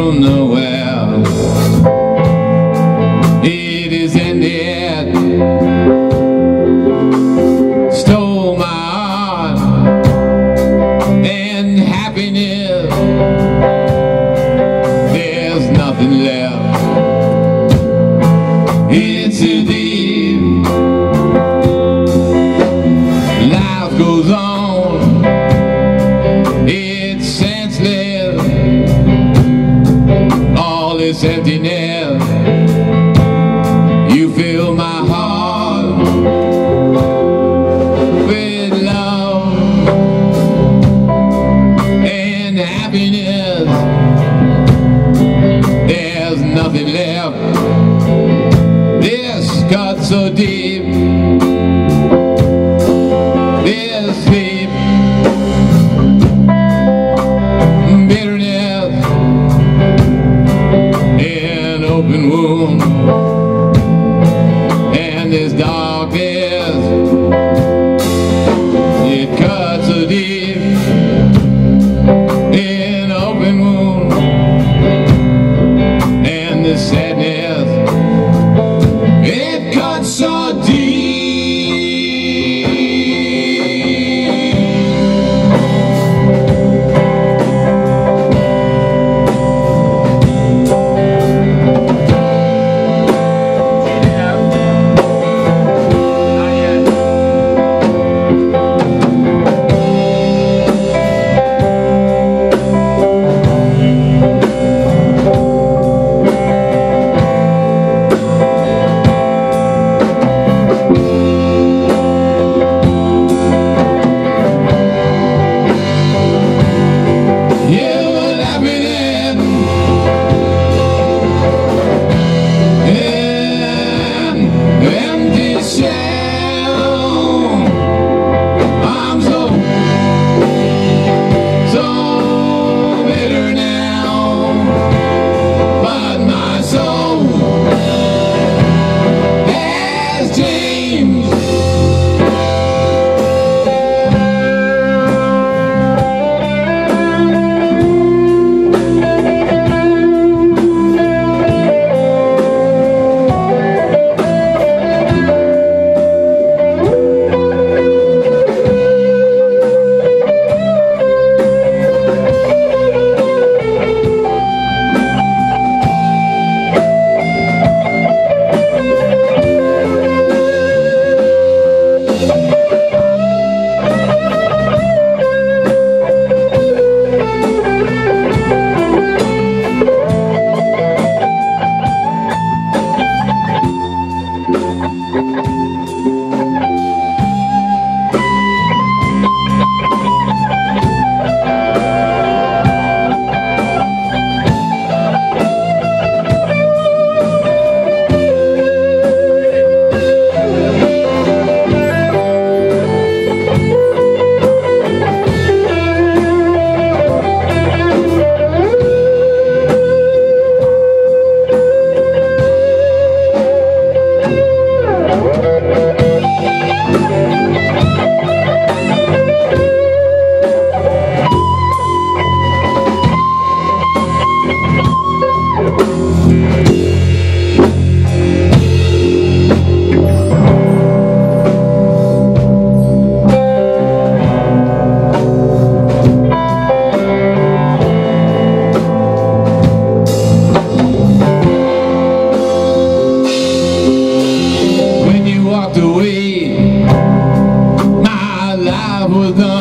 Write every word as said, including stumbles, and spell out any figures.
don't know where it is ended. Stole my heart and happiness. There's nothing left. It's too deep. Life goes on. It's senseless. All this emptiness. You fill my heart with love and happiness. There's nothing left. This cut so deep. This deep bitterness, an open wound, and this darkness, it cuts so deep, an open wound, and this sadness, it cuts so deep. Away, my life was done.